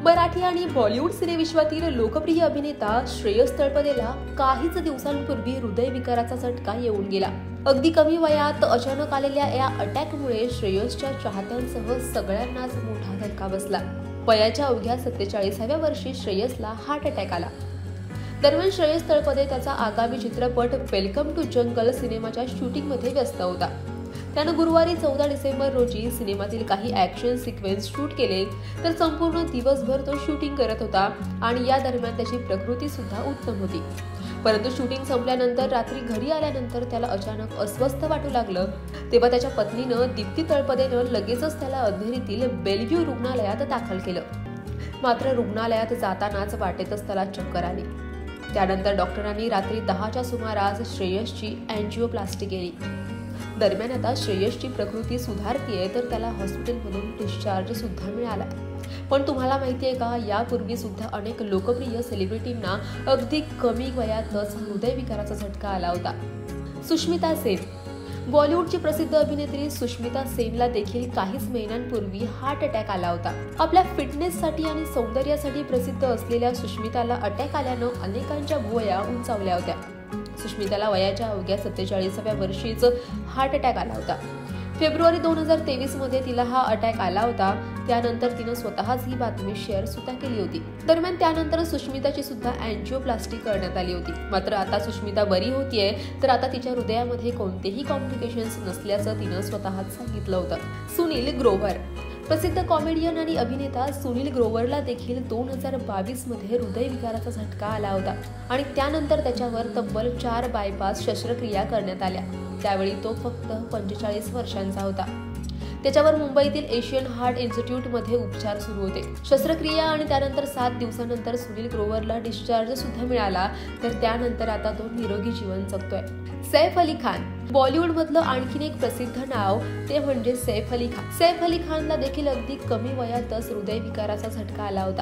मराठी आणि बॉलिवूड सिनेविश्वातील लोकप्रिय अभिनेता श्रेयस तळपदेला काहीच दिवसांपूर्वी हृदयविकाराचा झटका येऊन गेला। अगदी कमी वयात अचानक आलेल्या या अटॅकमुळे श्रेयसच्या चाहत्यांसह सगळ्यांनाच मोठा धक्का बसला। वयाच्या अवघ्या 47व्या वर्षी श्रेयसला हार्ट अटॅक आला। दरम्यान श्रेयस तळपदे त्याचा आगामी चित्रपट वेलकम टू जंगल सिनेमाच्या शूटिंगमध्ये व्यस्त होता। त्यानं गुरुवारी 14 डिसेंबर रोजी सिनेमातील काही ॲक्शन सिक्वेन्स शूट केले, तर संपूर्ण दिवसभर तो शूटिंग करत होता आणि या दरम्यान त्याची प्रकृती सुद्धा उत्तम होती। परंतु शूटिंग संपल्यानंतर रात्री घरी आल्यानंतर त्याला अचानक अस्वस्थ वाटू लागलं। तेव्हा त्याच्या पत्नीनं दीप्ती तळपदेनं लगेचच त्याला अंधेरीतील बेलव्ह्यू रुग्णालयात दाखल केलं। मात्र रुग्णालयात जातानाच वाटेतच त्याला चक्कर आली। त्यानंतर डॉक्टरांनी रात्री 10च्या सुमारास श्रेयसची अँजिओप्लास्टी केली। दरम्यान आता श्रेयसची प्रकृती सुधारतीये, तर त्याला हॉस्पिटलमधून डिस्चार्ज सुद्धा मिळाला। पण तुम्हाला माहितीये का, यापूर्वी सुद्धा अनेक लोकप्रिय सेलिब्रिटींना अगदी कमी वयातच हृदयविकाराचा झटका आला होता। सुष्मिता सेन, बॉलिवूडची प्रसिद्ध अभिनेत्री सुष्मिता सेनला देखील काहीच महिन्यांपूर्वी हार्ट अटॅक आला होता। आपल्या फिटनेससाठी आणि सौंदर्यासाठी प्रसिद्ध असलेल्या सुष्मिताला अटॅक आल्यानं अनेकांच्या भुवया उंचावल्या होत्या। सुष्मिताला वयाच्या अवघ्या 47व्या वर्षीच हार्ट अटॅक आला होता। फेब्रुवारी 2023 मध्ये तिला हा अटॅक आला होता। त्यानंतर तिनं स्वतःच ही बातमी शेअर सुद्धा केली होती। दरम्यान त्यानंतर सुष्मिताची सुद्धा अँजिओप्लास्टी करण्यात आली होती। मात्र आता सुष्मिता बरी होतीये, तर आता तिच्या हृदयामध्ये कोणतेही कॉम्प्लिकेशन्स नसल्याचं तिनं स्वतःच सांगितलं होतं। सुनील ग्रोव्हर, प्रसिद्ध कॉमेडियन आणि अभिनेता सुनील ग्रोव्हरला देखील 2022 मध्ये हृदयविकाराचा झटका आला होता आणि त्यानंतर त्याच्यावर तब्बल 4 बायपास शस्त्रक्रिया करण्यात आल्या। त्यावेळी तो फक्त 45 वर्षांचा होता। त्याच्यावर मुंबईतील एशियन हार्ट इन्स्टिट्यूटमध्ये उपचार सुरू होते। शस्त्रक्रिया आणि त्यानंतर 7 दिवसानंतर सुनील ग्रोव्हरला डिस्चार्ज सुद्धा मिळाला, तर त्यानंतर आता तो निरोगी जीवन जगतोय। सैफ अली खान, बॉलिवूड मधलं आणखीन एक प्रसिद्ध नाव ते म्हणजे सैफ अली खान। सैफ अली खानला देखील अगदी कमी वयातच हृदयविकाराचा झटका आला होता।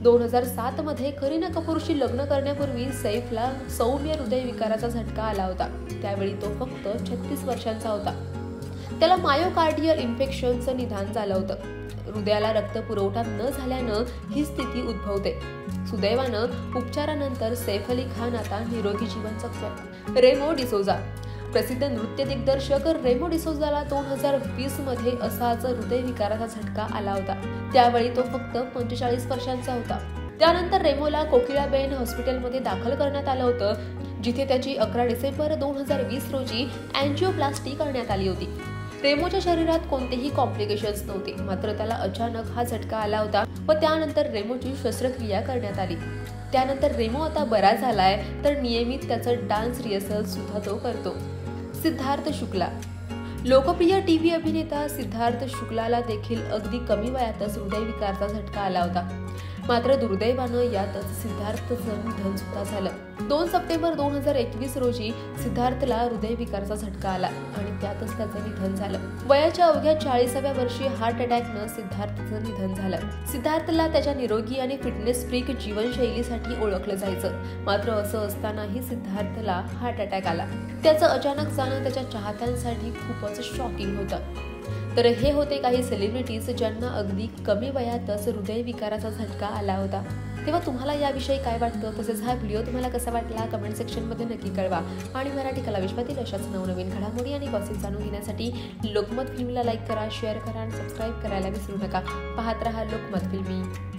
2007 मध्ये करीना कपूरशी लग्न करण्यापूर्वी सैफला सौम्य हृदयविकाराचा झटका आला होता। त्यावेळी तो फक्त 36 वर्षांचा होता। त्याला मायोकार्डियल इन्फेक्शनचं निदान झालं होतं। हृदयाला रक्तपुरवठा न झाल्यानं ही स्थिती उद्भवते। सुदैवानं उपचारानंतर सैफ अली खान आता निरोगी जीवन जगतोय। रेमो डिसोजा, प्रसिद्ध नृत्य दिग्दर्शक रेमो डिसोजाला 2020 मध्ये असाच हृदयविकाराचा झटका आला होता। त्यावेळी तो फक्त 45 वर्षांचा होता। त्यानंतर रेमोला कोकिळाबेन हॉस्पिटलमध्ये दाखल करण्यात आलं होतं, जिथे त्याची 11 डिसेंबर 2020 रोजी अँजिओप्लास्टी करण्यात आली होती। रेमोच्या शरीरात कोणतेही कॉम्प्लिकेशन्स नव्हते, मात्र त्याला अचानक हा झटका आला होता व त्यानंतर रेमोची शस्त्रक्रिया करण्यात आली। त्यानंतर रेमो आता बरा झालाय, तर नियमित त्याचं डान्स रिहर्सल सुद्धा तो करतो। सिद्धार्थ शुक्ला, लोकप्रिय टीव्ही अभिनेता सिद्धार्थ शुक्लाला देखील अगदी कमी वयातच हृदयविकाराचा झटका आला होता। मात्र दुर्दैवानं यातच सिद्धार्थचं निधन सुद्धा झालं। 2 सप्टेंबर 2021 रोजी सिद्धार्थला हृदयविकाराचा झटका आला आणि त्यातच त्याचं निधन झालं। वयाच्या अवघ्या 40व्या वर्षी हार्ट अटॅकनं सिद्धार्थचं निधन झालं। सिद्धार्थला त्याच्या निरोगी आणि फिटनेस फ्रीक जीवनशैलीसाठी ओळखलं जायचं, मात्र असं असतानाही सिद्धार्थला हार्ट अटॅक आला। त्याचं अचानक जाणं त्याच्या चाहत्यांसाठी खूपच शॉकिंग होतं। तर हे होते काही सेलिब्रिटीज ज्यांना अगदी कमी वयातच हृदयविकाराचा झटका आला होता। तेव्हा तुम्हाला याविषयी काय वाटतं, तसेच हा व्हिडिओ तुम्हाला कसा वाटला कमेंट सेक्शनमध्ये नक्की कळवा। आणि मराठी कलाविश्वातील अशाच नवनवीन घडामोडी आणि गॉसिप जाणून घेण्यासाठी लोकमत फिल्मीला लाईक करा, शेअर करा आणि सबस्क्राईब करायला विसरू नका। पाहत रहा लोकमत फिल्मी।